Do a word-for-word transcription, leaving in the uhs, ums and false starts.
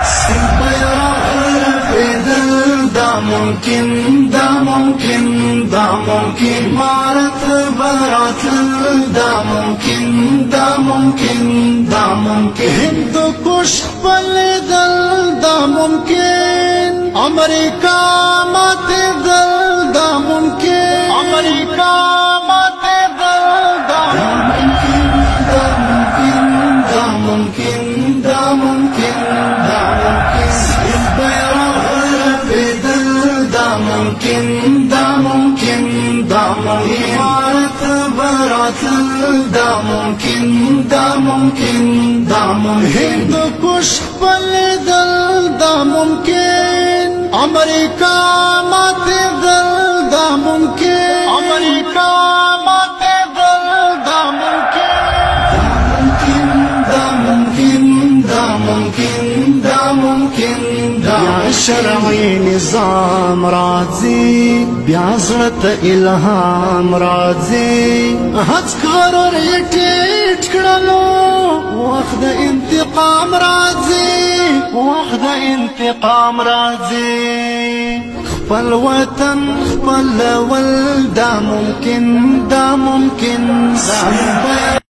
دا ممکن دا ممکن دا ممکن مارت براتل دا ممکن دا ممکن دا ممکن هند کوش پل دل دا ممکن امریکا مات دل دا ممکن امریکا مات دل دا ممکن دا ممکن دا ممکن دا ممکن دا ممکن ممکن دا ممکن دا ممکن مارت براتل دا ممکن دا ممکن دا ممکن هند کوش پل دل دا ممکن امریکا مات دل دا ممکن امریکا مات دل دا ممکن دا ممکن دا ممکن دا ممکن دا شرعي نظام راځي بیا زړه الهام راځي هڅ قرار یې ټیټ کړلو وخت انتقام راځي وخت انتقام راځي خپل وطن خپل ول دا ممکن دا ممکن دا